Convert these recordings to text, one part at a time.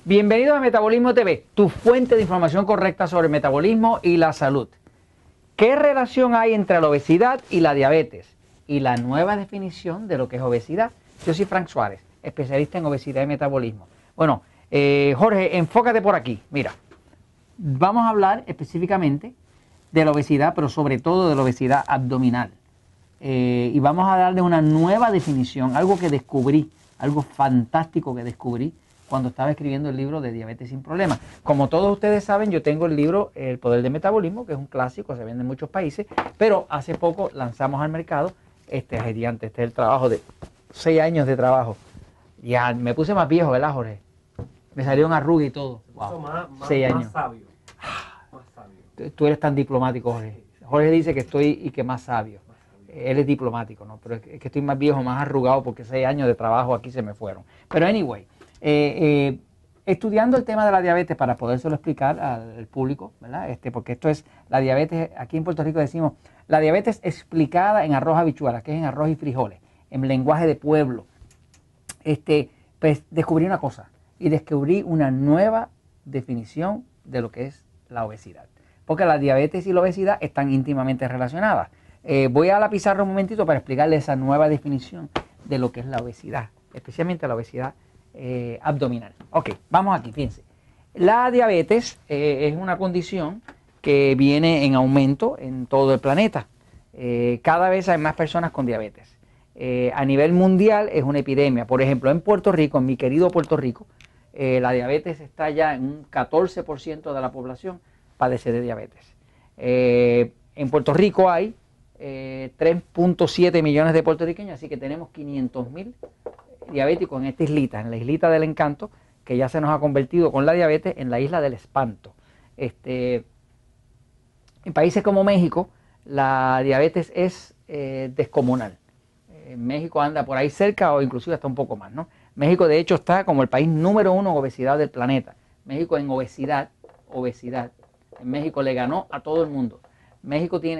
Bienvenidos a Metabolismo TV, tu fuente de información correcta sobre el metabolismo y la salud. ¿Qué relación hay entre la obesidad y la diabetes? Y la nueva definición de lo que es obesidad. Yo soy Frank Suárez, especialista en obesidad y metabolismo. Bueno, Jorge, enfócate por aquí. Mira, vamos a hablar específicamente de la obesidad, pero sobre todo de la obesidad abdominal. Y vamos a darle una nueva definición, algo que descubrí, algo fantástico que descubrí cuando estaba escribiendo el libro de Diabetes sin Problemas. Como todos ustedes saben, yo tengo el libro El Poder del Metabolismo, que es un clásico, se vende en muchos países, pero hace poco lanzamos al mercado este gigante, este es el trabajo de 6 años de trabajo. Ya me puse más viejo, ¿verdad, Jorge? Me salieron arrugas y todo. Wow. 6 años. Más sabio. Más sabio. Tú eres tan diplomático, Jorge. Jorge dice que estoy y que más sabio. Él es diplomático, ¿no? Pero es que estoy más viejo, más arrugado, porque 6 años de trabajo aquí se me fueron. Pero anyway, estudiando el tema de la diabetes para podérselo explicar al público, ¿verdad? Porque esto es la diabetes, aquí en Puerto Rico decimos, la diabetes explicada en arroz habichuela, que es en arroz y frijoles, en lenguaje de pueblo. Pues descubrí una cosa, y descubrí una nueva definición de lo que es la obesidad. Porque la diabetes y la obesidad están íntimamente relacionadas. Voy a la pizarra un momentito para explicarles esa nueva definición de lo que es la obesidad, especialmente la obesidad abdominal. Ok, vamos aquí, fíjense. La diabetes es una condición que viene en aumento en todo el planeta. Cada vez hay más personas con diabetes. A nivel mundial es una epidemia. Por ejemplo, en Puerto Rico, en mi querido Puerto Rico, la diabetes está ya en un 14% de la población padece de diabetes. En Puerto Rico hay 3.7 millones de puertorriqueños, así que tenemos 500.000 diabéticos en esta islita, en la islita del encanto, que ya se nos ha convertido con la diabetes en la isla del espanto. En países como México, la diabetes es descomunal. México anda por ahí cerca o inclusive hasta un poco más, ¿no? México de hecho está como el país número 1 en obesidad del planeta. México en obesidad, en México le ganó a todo el mundo. México tiene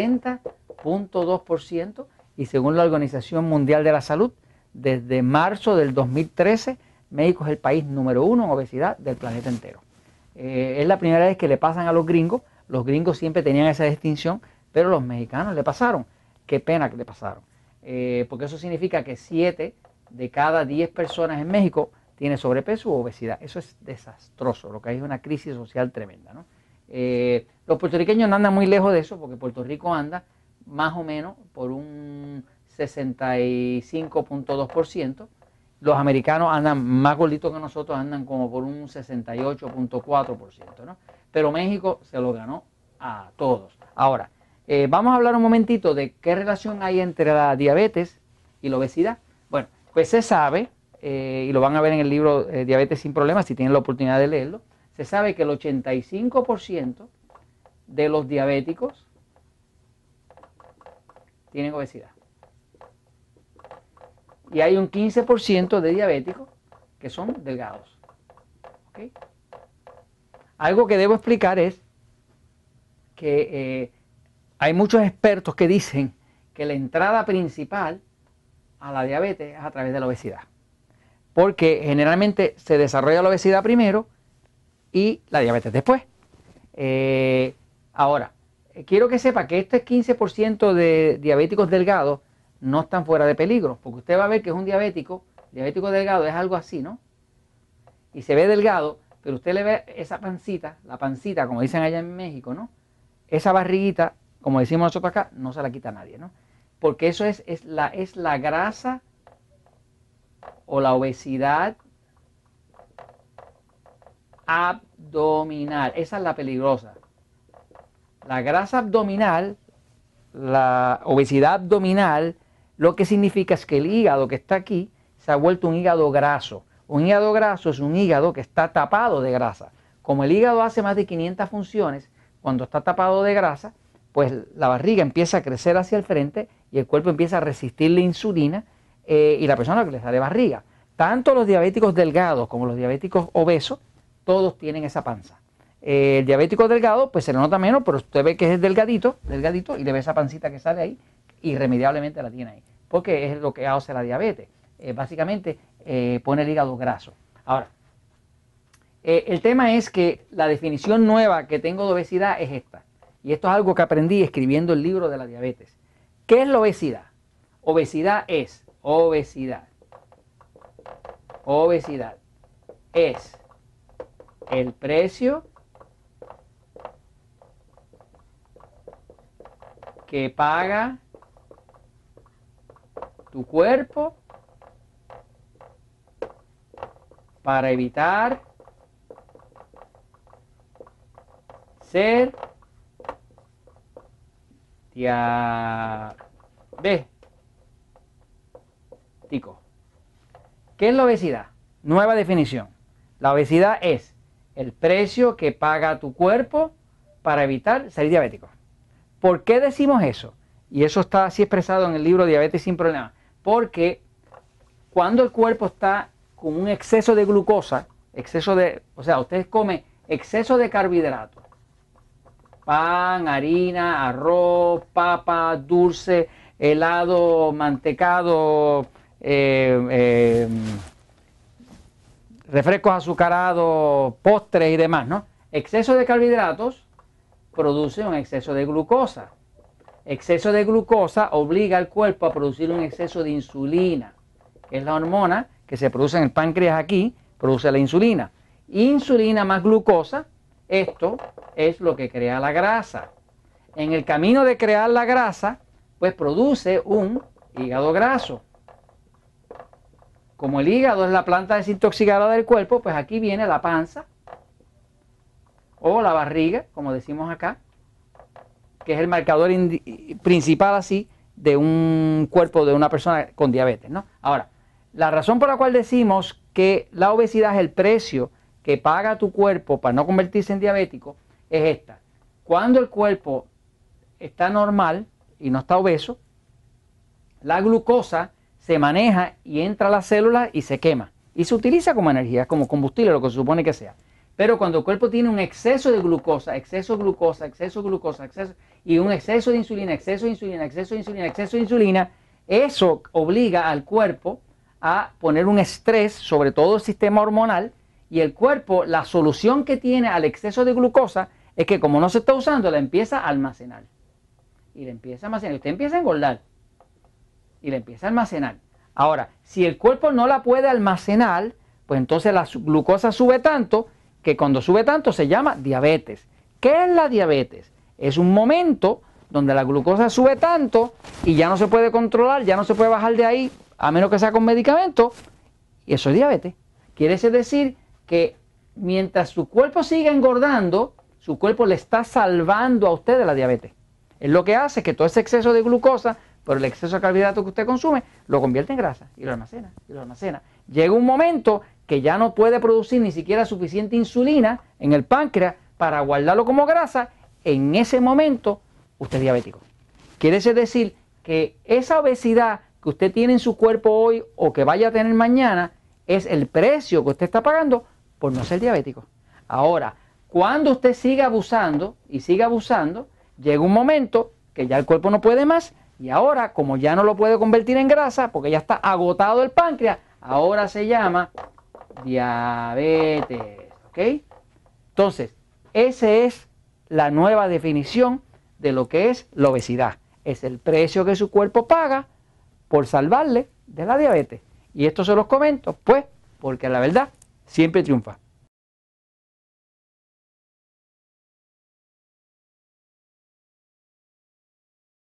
70.2% y según la Organización Mundial de la Salud, desde marzo del 2013, México es el país número 1 en obesidad del planeta entero. Es la primera vez que le pasan a los gringos siempre tenían esa distinción, pero los mexicanos le pasaron. Qué pena que le pasaron. Porque eso significa que 7 de cada 10 personas en México tiene sobrepeso u obesidad. Eso es desastroso, lo que hay es una crisis social tremenda, ¿no? Los puertorriqueños no andan muy lejos de eso, porque Puerto Rico anda más o menos por un 65.2%. Los americanos andan más gorditos que nosotros, andan como por un 68.4%, ¿no? Pero México se lo ganó a todos. Ahora, vamos a hablar un momentito de qué relación hay entre la diabetes y la obesidad. Bueno, pues se sabe, y lo van a ver en el libro Diabetes sin Problemas, si tienen la oportunidad de leerlo, se sabe que el 85% de los diabéticos tienen obesidad. Y hay un 15% de diabéticos que son delgados. ¿Okay? Algo que debo explicar es que hay muchos expertos que dicen que la entrada principal a la diabetes es a través de la obesidad. Porque generalmente se desarrolla la obesidad primero y la diabetes después. Ahora, quiero que sepa que este 15% de diabéticos delgados no están fuera de peligro, porque usted va a ver que es un diabético delgado es algo así, ¿no? Y se ve delgado, pero usted le ve esa pancita, la pancita, como dicen allá en México, ¿no? Esa barriguita, como decimos nosotros acá, no se la quita nadie, ¿no? Porque eso es la grasa o la obesidad abdominal. Esa es la peligrosa. La grasa abdominal, la obesidad abdominal, lo que significa es que el hígado que está aquí se ha vuelto un hígado graso. Un hígado graso es un hígado que está tapado de grasa. Como el hígado hace más de 500 funciones, cuando está tapado de grasa, pues la barriga empieza a crecer hacia el frente y el cuerpo empieza a resistir la insulina y la persona que le sale barriga. Tanto los diabéticos delgados como los diabéticos obesos, todos tienen esa panza. El diabético delgado, pues se le nota menos, pero usted ve que es delgadito, y le ve esa pancita que sale ahí, irremediablemente la tiene ahí, porque es lo que hace la diabetes. Básicamente pone el hígado graso. Ahora, El tema es que la definición nueva que tengo de obesidad es esta. Y esto es algo que aprendí escribiendo el libro de la diabetes. ¿Qué es la obesidad? Obesidad es el precio que paga tu cuerpo para evitar ser diabético. ¿Qué es la obesidad? Nueva definición. La obesidad es el precio que paga tu cuerpo para evitar ser diabético. ¿Por qué decimos eso? Y eso está así expresado en el libro Diabetes sin Problemas. Porque cuando el cuerpo está con un exceso de glucosa, o sea, usted come exceso de carbohidratos, pan, harina, arroz, papa, dulce, helado, mantecado, refrescos azucarados, postres y demás, ¿no? Exceso de carbohidratos produce un exceso de glucosa. Exceso de glucosa obliga al cuerpo a producir un exceso de insulina, que es la hormona que se produce en el páncreas aquí, produce la insulina. Insulina más glucosa, esto es lo que crea la grasa. En el camino de crear la grasa, pues produce un hígado graso. Como el hígado es la planta desintoxicadora del cuerpo, pues aquí viene la panza o la barriga, como decimos acá, que es el marcador principal así de un cuerpo de una persona con diabetes, ¿no? Ahora, la razón por la cual decimos que la obesidad es el precio que paga tu cuerpo para no convertirse en diabético es esta. Cuando el cuerpo está normal y no está obeso, la glucosa se maneja y entra a las células y se quema. Y se utiliza como energía, como combustible, lo que se supone que sea. Pero cuando el cuerpo tiene un exceso de glucosa, y un exceso de insulina, eso obliga al cuerpo a poner un estrés sobre todo el sistema hormonal, y el cuerpo, la solución que tiene al exceso de glucosa es que como no se está usando, la empieza a almacenar. Y la empieza a almacenar. Usted empieza a engordar y la empieza a almacenar. Ahora, si el cuerpo no la puede almacenar, pues entonces la glucosa sube tanto que cuando sube tanto se llama diabetes. ¿Qué es la diabetes? Es un momento donde la glucosa sube tanto y ya no se puede controlar, ya no se puede bajar de ahí, a menos que sea con medicamentos, y eso es diabetes. Quiere decir que mientras su cuerpo siga engordando, su cuerpo le está salvando a usted de la diabetes. Es lo que hace que todo ese exceso de glucosa, por el exceso de carbohidratos que usted consume, lo convierte en grasa y lo almacena y lo almacena. Llega un momento que ya no puede producir ni siquiera suficiente insulina en el páncreas para guardarlo como grasa. En ese momento usted es diabético. Quiere decir que esa obesidad que usted tiene en su cuerpo hoy o que vaya a tener mañana es el precio que usted está pagando por no ser diabético. Ahora, cuando usted siga abusando y siga abusando, llega un momento que ya el cuerpo no puede más y ahora, como ya no lo puede convertir en grasa porque ya está agotado el páncreas, ahora se llama diabetes. ¿Ok? Entonces, esa es la nueva definición de lo que es la obesidad. Es el precio que su cuerpo paga por salvarle de la diabetes. Y esto se los comento, pues, porque la verdad siempre triunfa.